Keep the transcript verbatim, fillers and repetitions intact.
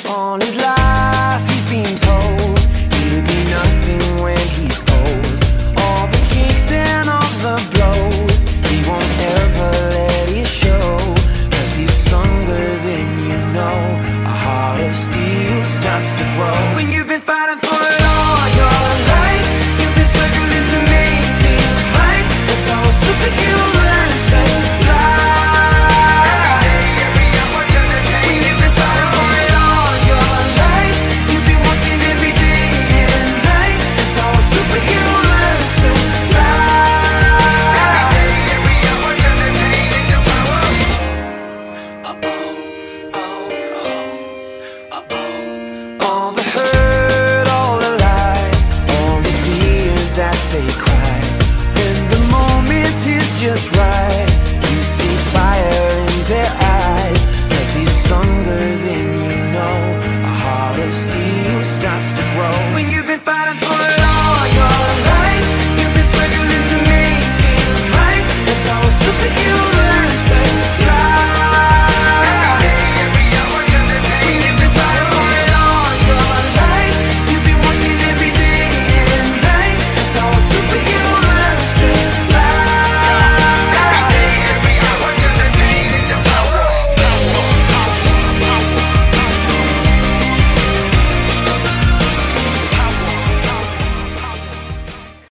All his life he's been told he'll be nothing when he's old. All the kicks and all the blows, he won't ever let it show. Cause he's stronger than you know. A heart of steel starts to grow when you've been fighting